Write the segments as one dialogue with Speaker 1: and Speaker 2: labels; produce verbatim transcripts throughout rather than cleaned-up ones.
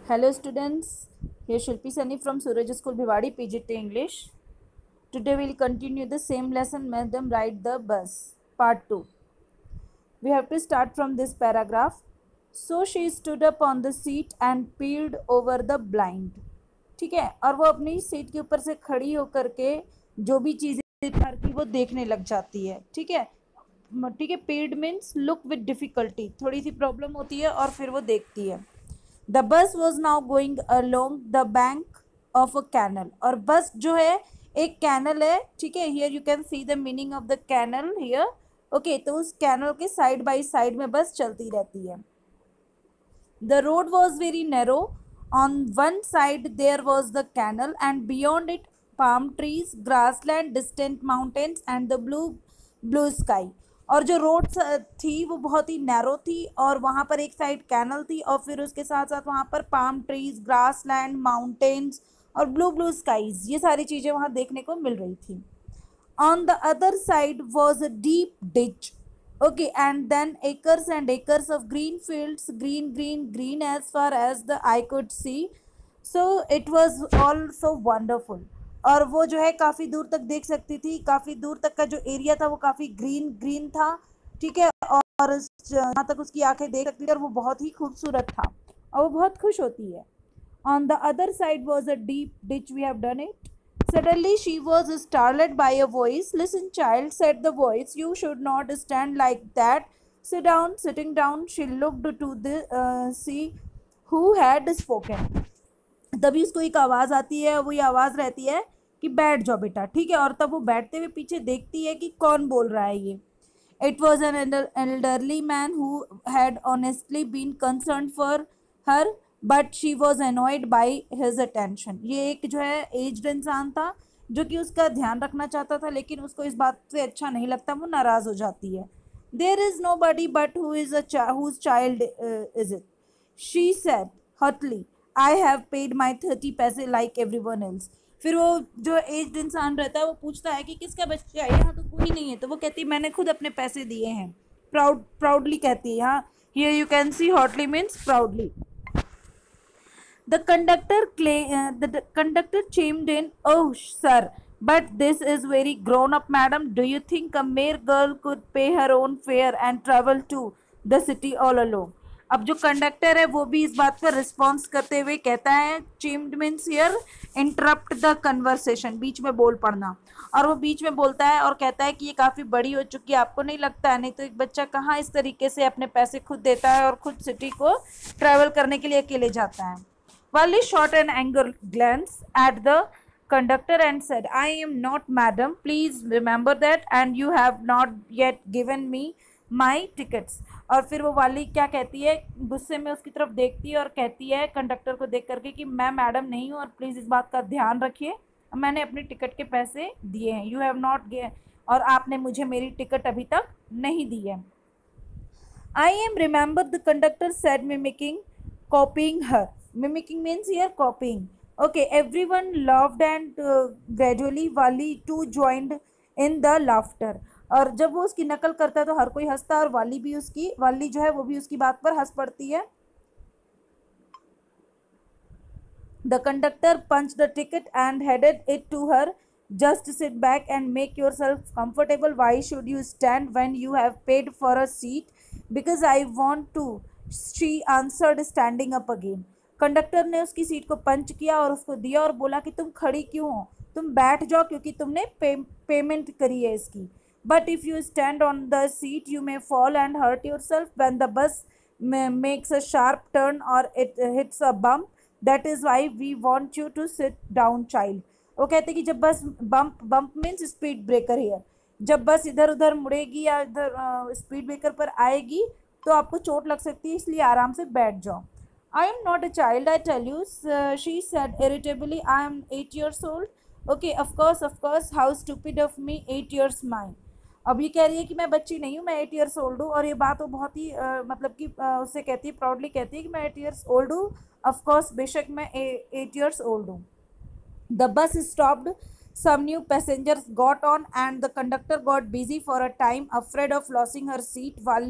Speaker 1: Hello students, here Shilpi Sunny from Suraj School Bhiwadi P G T English. Today we will continue the same lesson, Madam Ride the Bus, part two. We have to start from this paragraph. So she stood up on the seat and peered over the blind. ठीक है, और वो अपनी seat के ऊपर से खड़ी होकर के जो भी चीज़ें बाहर की वो देखने लग जाती है. ठीक है, ठीक है. Paid means look with difficulty, थोड़ी सी प्रॉब्लम होती है और फिर वो देखती है. The bus was now going along the bank of a canal. और बस जो है एक कैनल है. ठीक है, here you can see the meaning of the canal here. Okay, तो उस कैनल के साइड बाय साइड में बस चलती रहती है. The road was very narrow. On one side there was the canal and beyond it palm trees, grassland, distant mountains and the blue blue sky. और जो रोड थी वो बहुत ही नैरो थी और वहाँ पर एक साइड कैनल थी और फिर उसके साथ साथ वहाँ पर palm trees, grass land, mountains और ब्लू ब्लू स्काईज, ये सारी चीज़ें वहाँ देखने को मिल रही थी. On the other side was a deep ditch. Okay, and then acres and acres of green fields, green green green as far as the eye could see. So it was all so wonderful. और वो जो है काफ़ी दूर तक देख सकती थी. काफ़ी दूर तक का जो एरिया था वो काफ़ी ग्रीन ग्रीन था. ठीक है, और जहाँ तक उसकी आंखें देख सकती थी और वो बहुत ही खूबसूरत था और वो बहुत खुश होती है. On the other side was a deep ditch. We have done it. Suddenly she was startled by a voice. Listen child, said the voice, you should not stand like that. Sit down. Sitting down she looked to the see who had spoken. तभी उसको एक आवाज़ आती है. वो ये आवाज़ रहती है कि बैठ जाओ बेटा. ठीक है, और तब वो बैठते हुए पीछे देखती है कि कौन बोल रहा है ये. It was an elderly man who had honestly been concern for her but she was annoyed by his attention. ये एक जो है एज्ड इंसान था जो कि उसका ध्यान रखना चाहता था लेकिन उसको इस बात से अच्छा नहीं लगता, वो नाराज़ हो जाती है. There is nobody but who is a whose child is it, she said hotly. I have paid my thirty paise like everyone else. फिर वो जो एज्ड इंसान रहता है वो पूछता है कि किसका बच्चा है, यहाँ तो कोई नहीं है. तो वो कहती है मैंने खुद अपने पैसे दिए हैं. प्राउड प्राउडली कहती है. यहाँ here you can see hotly means proudly. The conductor clay the conductor chimed in. Oh sir, but this is very grown up madam. Do you think a mere girl could pay her own fare and travel to the city all alone? अब जो conductor है वो भी इस बात पर response करते हुए कहता है, chimed means here interrupt the conversation, बीच में बोल पड़ना. और वो बीच में बोलता है और कहता है कि ये काफ़ी बड़ी हो चुकी है, आपको नहीं लगता है? नहीं तो एक बच्चा कहाँ इस तरीके से अपने पैसे खुद देता है और खुद सिटी को ट्रैवल करने के लिए अकेले जाता है. Wally shot an angry glance at the conductor and said, I am not madam, please remember that, and you have not yet given me my tickets. और फिर वो वाली क्या कहती है, गुस्से में उसकी तरफ देखती है और कहती है कंडक्टर को देख करके कि मैं मैडम नहीं हूँ और प्लीज़ इस बात का ध्यान रखिए, मैंने अपनी टिकट के पैसे दिए हैं. यू हैव नॉट, और आपने मुझे मेरी टिकट अभी तक नहीं दी है. I am remember the conductor said, mimicking copying her. Mimicking means here copying. Okay, everyone laughed and uh, gradually Wally too joined in the laughter. और जब वो उसकी नकल करता है तो हर कोई हंसता है और वाली भी उसकी वाली जो है वो भी उसकी बात पर हंस पड़ती है. The conductor punched the ticket and handed it to her. Just sit back and make yourself comfortable. Why should you stand when you have paid for a seat? Because I want to, she answered, standing up again. Conductor ने उसकी seat को पंच किया और उसको दिया और बोला कि तुम खड़ी क्यों हो, तुम बैठ जाओ क्योंकि तुमने पे, पेमेंट करी है इसकी. But if you stand on the seat you may fall and hurt yourself when the bus makes a sharp turn और it hits a bump. That is why we want you to sit down child. वो कहते कि जब bus bump bump means speed breaker है, जब बस इधर उधर मुड़ेगी या इधर स्पीड ब्रेकर पर आएगी तो आपको चोट लग सकती है, इसलिए आराम से बैठ जाओ. I am not a child, I tell you, uh, she said irritably. I am eight years old. Okay, of course, of course. How stupid of me, eight years mine. अब ये कह रही है कि मैं बच्ची नहीं हूँ, मैं एट ईयर्स ओल्ड हूँ. और ये बात वो बहुत ही uh, मतलब कि uh, उससे कहती है, प्राउडली कहती है कि मैं एट ईयर्स ओल्ड हूँ. ऑफ कोर्स, बेशक मैं एट ईयर्स ओल्ड हूँ. The bus stopped. Some new passengers got on and the conductor got busy for a time, afraid of losing her seat. Wally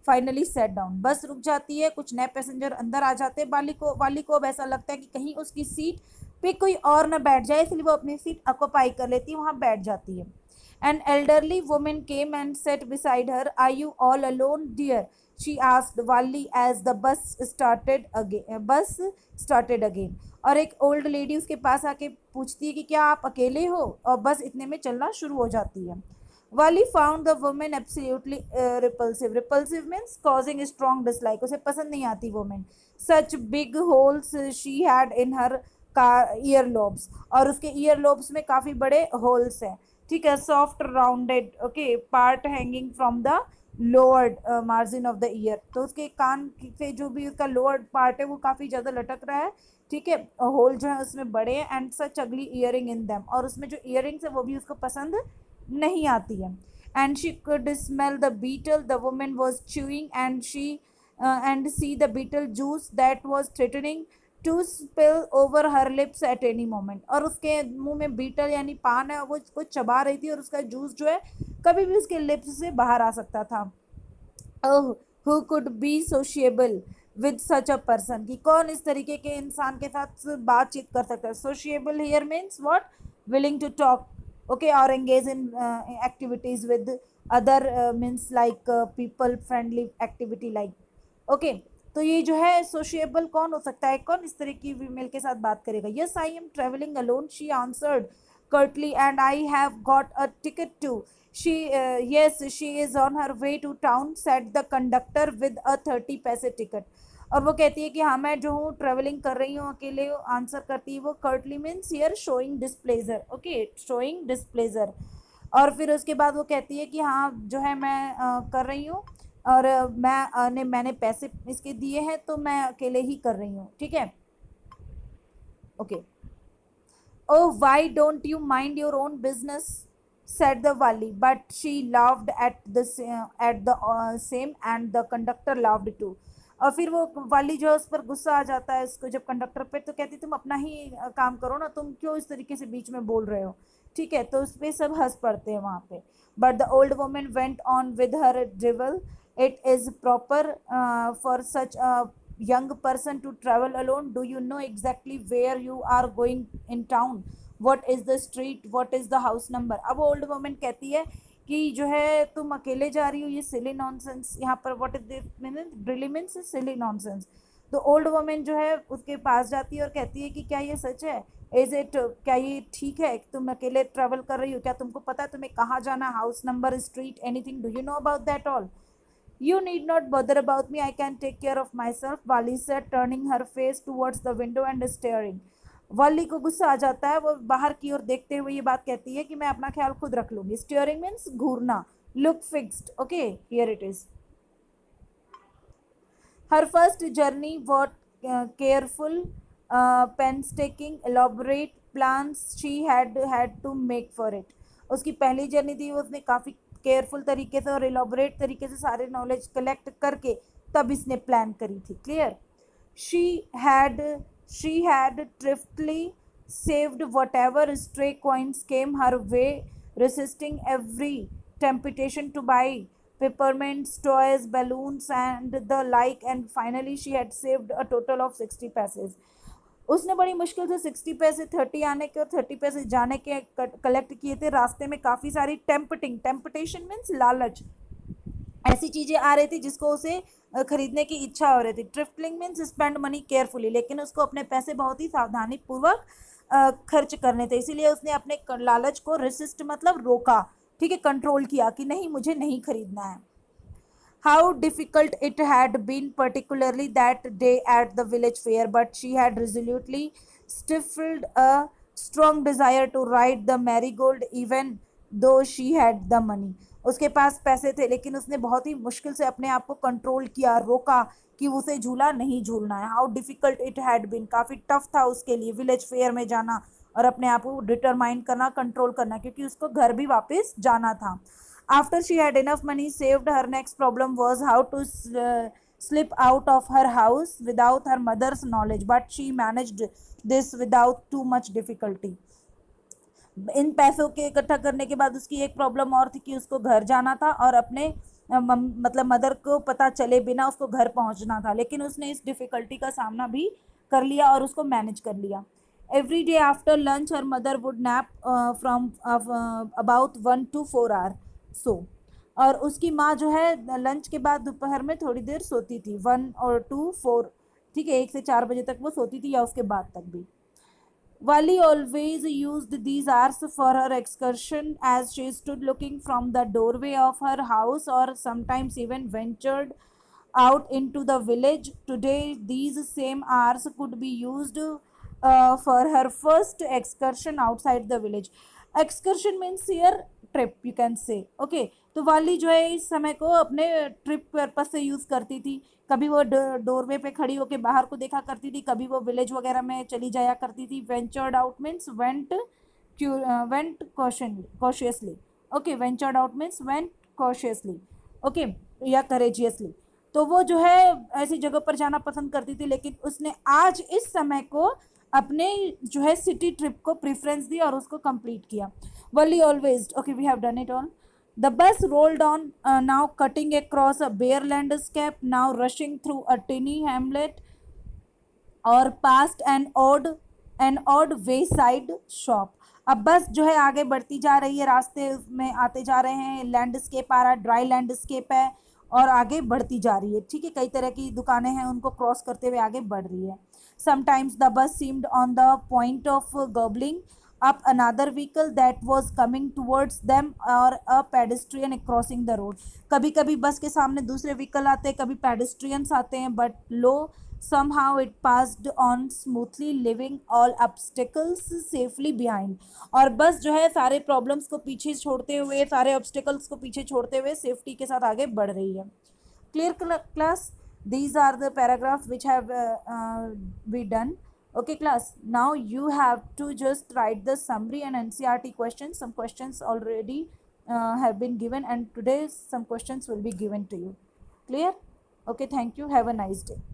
Speaker 1: finally set down. Bus रुक जाती है, कुछ नए passenger अंदर आ जाते हैं। वाली को वाली को अब ऐसा लगता है कि कहीं उसकी सीट पे कोई और ना बैठ जाए, इसलिए वो अपनी सीट ऑक्यूपाई कर लेती है, वहाँ बैठ जाती है। An elderly woman came and sat beside her. Are you all alone, dear? She asked Wally as the bus started again. Bus started again. और एक ओल्ड लेडी उसके पास आके पूछती है कि क्या आप अकेले हो, और बस इतने में चलना शुरू हो जाती है। Wally found the woman absolutely uh, repulsive. Repulsive means causing a strong dislike. उसे पसंद नहीं आती woman. Such big holes she had in her ear lobes. और उसके ear lobes में काफ़ी बड़े holes हैं, ठीक है। Soft rounded okay part hanging from the lowered margin of the ear. तो उसके कान से जो भी उसका लोअर पार्ट है वो काफ़ी ज़्यादा लटक रहा है, ठीक है। होल जो है उसमें बड़े हैं। एंड सच अगली ईयरिंग इन दैम, और उसमें जो ईयरिंग्स है वो भी उसको पसंद नहीं आती है। And she could smell the betel the woman was chewing and she and see the betel juice that was threatening to spill over her lips at any moment. और उसके मुंह में बीटल यानी पान है, वो उसको चबा रही थी, और उसका जूस जो है कभी भी उसके लिप्स से बाहर आ सकता था। Oh who could be sociable with such a person, कि कौन इस तरीके के इंसान के साथ बातचीत कर सकता है। Sociable here means what, willing to talk okay और engage in activities with other means like people friendly activity like okay. तो ये जो है सोशिएबल कौन हो सकता है, कौन इस तरह की फीमेल के साथ बात करेगा। Yes I am travelling alone, she answered curtly, and I have got a ticket too. She yes she is on her way to town, said the conductor with a thirty paise ticket. और वो कहती है कि हाँ मैं जो हूँ travelling कर रही हूँ अकेले, आंसर करती है वो। Curtly means here showing displeasure okay, showing displeasure. और फिर उसके बाद वो कहती है कि हाँ जो है मैं uh, कर रही हूँ, और मैं ने मैंने पैसे इसके दिए हैं, तो मैं अकेले ही कर रही हूँ, ठीक है okay. Oh why don't you mind your own business, said the Valli, but she laughed at the at the same and the conductor laughed too. और फिर वो वाली जो है उस पर गुस्सा आ जाता है इसको जब कंडक्टर पे, तो कहती तुम अपना ही काम करो ना, तुम क्यों इस तरीके से बीच में बोल रहे हो, ठीक है। तो उस पर सब हंस पड़ते हैं वहाँ पे। But the old woman went on with her drivel, it is proper uh, for such a young person to travel alone. Do you know exactly where you are going in town? What is the street? What is the house number? अब old woman कहती है कि जो है तुम अकेले जा रही हो, ये सिली नॉनसेंस। यहाँ पर what is this meaning, really means silly nonsense. तो ओल्ड वुमन जो है उसके पास जाती है और कहती है कि क्या ये सच है, इज इट, क्या ये ठीक है कि तुम अकेले ट्रैवल कर रही हो, क्या तुमको पता है तुम्हें कहाँ जाना, house number, street, anything, do you know about that all? You need not bother about me, I can take care of myself, Wally said, turning her face towards the window and staring. वाली को गुस्सा आ जाता है, वो बाहर की ओर देखते हुए ये बात कहती है कि मैं अपना ख्याल खुद रख लूंगी। स्टीयरिंग मीन्स घूरना, look fixed okay, here it is. Her first journey what careful painstaking elaborate plans she had had to make for it. उसकी पहली जर्नी थी, उसने काफ़ी केयरफुल तरीके से और एलॉबरेट तरीके से सारे नॉलेज कलेक्ट करके तब इसने प्लान करी थी। Clear? She had she had thriftily saved whatever stray coins came her way, resisting every temptation to buy peppermints, toys, balloons and the like, and finally she had saved a total of sixty paise. उसने बड़ी मुश्किल से sixty पैसे, thirty आने के और thirty पैसे जाने के कलेक्ट किए थे। रास्ते में काफ़ी सारी टेम्पटिंग, टेम्पटेशन मीन्स लालच, ऐसी चीज़ें आ रही थी जिसको उसे खरीदने की इच्छा हो रही थी। Thriftily means spend money carefully, लेकिन उसको अपने पैसे बहुत ही सावधानी पूर्वक खर्च करने थे, इसीलिए उसने अपने लालच को रेसिस्ट मतलब रोका, ठीक है, कंट्रोल किया कि नहीं मुझे नहीं खरीदना है। How difficult it had been, particularly that day at the village fair, but she had resolutely stifled a strong desire to ride the marigold even though she had the money. उसके पास पैसे थे लेकिन उसने बहुत ही मुश्किल से अपने आप को कंट्रोल किया, रोका कि उसे झूला नहीं झूलना है। How difficult it had been, काफ़ी टफ था उसके लिए विलेज फेयर में जाना और अपने आप को डिटरमाइन करना, कंट्रोल करना, क्योंकि उसको घर भी वापस जाना था। After she had enough money saved, her next problem was how to uh, slip out of her house without her mother's knowledge, but she managed this without too much difficulty. इन पैसों के इकट्ठा करने के बाद उसकी एक प्रॉब्लम और थी कि उसको घर जाना था और अपने मतलब मदर को पता चले बिना उसको घर पहुंचना था, लेकिन उसने इस डिफ़िकल्टी का सामना भी कर लिया और उसको मैनेज कर लिया। Every day after lunch her mother would nap from about one to four hour so, और उसकी माँ जो है लंच के बाद दोपहर में थोड़ी देर सोती थी, वन और टू फोर, ठीक है, एक से चार बजे तक वो सोती थी या उसके बाद तक भी। Wali always used these hours for her excursion as she stood looking from the doorway of her house or sometimes even ventured out into the village. Today, these same hours could be used uh, for her first excursion outside the village. Excursion means here trip you can say, okay. तो वाली जो है इस समय को अपने trip purpose से use करती थी। कभी वो डोरवे पे खड़ी होकर बाहर को देखा करती थी, कभी वो विलेज वगैरह में चली जाया करती थी। Ventured out means went went cautiously, okay. Ventured out means went cautiously, okay, या करेजियसली। तो वो जो है ऐसी जगह पर जाना पसंद करती थी, लेकिन उसने आज इस समय को अपने जो है सिटी ट्रिप को प्रेफरेंस दी और उसको कंप्लीट किया। Wally always, okay, we have done it all. The bus rolled on, uh, now cutting across a bare landscape, now rushing through a tiny hamlet or past an odd an odd wayside shop. अब बस जो है आगे बढ़ती जा रही है, रास्ते में आते जा रहे हैं, लैंडस्केप आ रहा है, ड्राई लैंडस्केप है और आगे बढ़ती जा रही है, ठीक है। कई तरह की दुकानें हैं, उनको क्रॉस करते हुए आगे बढ़ रही है। Sometimes the bus seemed on the point of gobbling up another vehicle that was coming towards them or a pedestrian crossing the road. कभी कभी बस के सामने दूसरे व्हीकल आते हैं, कभी पेडेस्ट्रियंस आते हैं, but lo somehow it passed on smoothly, leaving all obstacles safely behind. और बस जो है सारे प्रॉब्लम्स को पीछे छोड़ते हुए, सारे ऑब्स्टिकल्स को पीछे छोड़ते हुए सेफ्टी के साथ आगे बढ़ रही है। Clear class? These are the paragraphs which have uh, uh, be done. Okay class, now you have to just write the summary and N C E R T questions. Some questions already uh, have been given and today some questions will be given to you. Clear? Okay, thank you. Have a nice day.